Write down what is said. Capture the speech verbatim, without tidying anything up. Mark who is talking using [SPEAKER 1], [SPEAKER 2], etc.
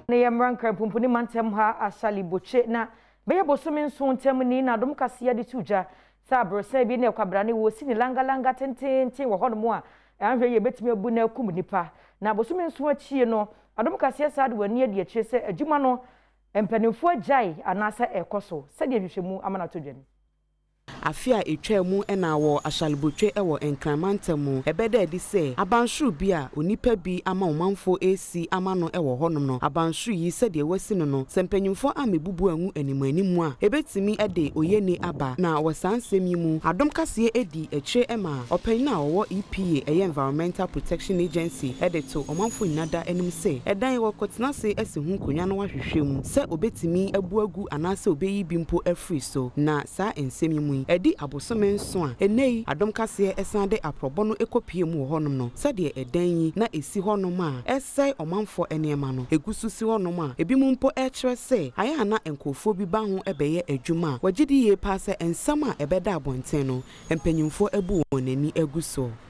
[SPEAKER 1] na yemran krampumpu mantem ha asali boche na beye bosome nso ntem ni na dom kase de tuja sa brosa bi na kwabra ne wo sini langa langa tentente wo hono mo a anhwe ye betimi abu na akum nipa na bosome nso achie no adom kase sa de wani ade achie se adwuma no empanimfo agyae anasa ekoso se de hwehwemu amana to dwani
[SPEAKER 2] afia etwamu ena wo ashalibotwe ewo enkramantamu ebede edi se abanhuru bi a onipa bi ama omanfo esi ama no ewo honom no abanhuru yi se de wasi no no sempanyimfo amebubu anwu animanimu a ebetimi ede oyeni aba na wasansem yi mu adom kase edi eche ema opanyina wo E P A eye Environmental Protection Agency ede to omanfo nyinada anim se edan wo kotena se esi hu konwa no wahwehwem se obetimi abuagu anase obeyi bimpo afri so na sa ensem yi mu edi abosome nso a enei adom kase esan de aprobono ekopie mu honom no sade edan yi na esi honom a esai omanfo enema no egusu si honom a ebi mu mpo e kire se aya na enkofo bi ba ho ebeye adwuma wagidi ye pa se ensam a ebeda abonten no empanyimfo ebu wonani eguso